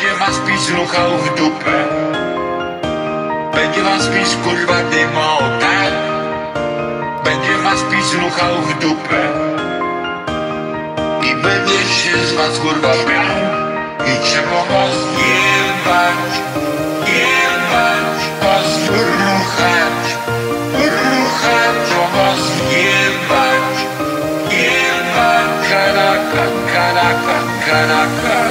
Będzie was PiS ruchał w dupę. Będzie was PiS kurwa dymo, tak? Będzie was PiS ruchał w dupę. I będzie się z was kurwa brał. I trzeba was jebać, jebać, was ruchać, ruchać, to was jebać, jebać, karaka, karaka, karaka.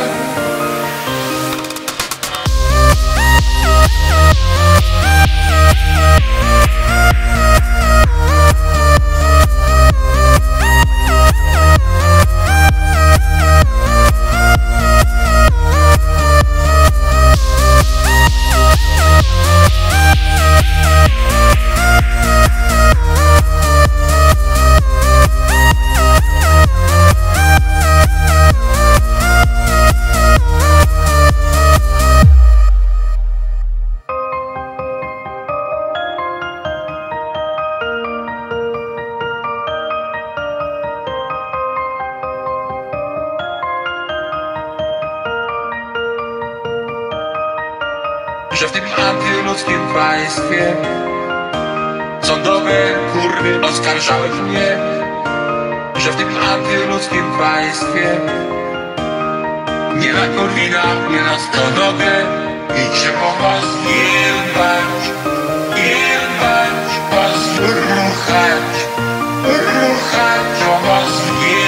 Że w tym antyludzkim państwie sądowe kurwy oskarżały mnie. Że w tym antyludzkim państwie nie na Korwina, nie na Stonogę. I trzeba was jebać, jebać, was ruchać, ruchać, trzeba was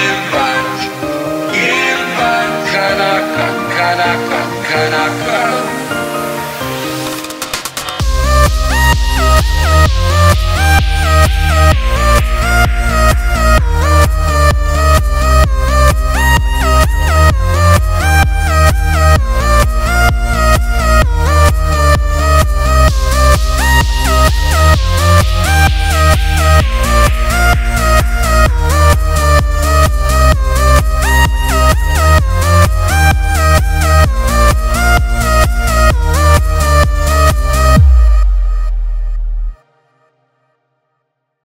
jebać, jebać, karaka, karaka, karaka.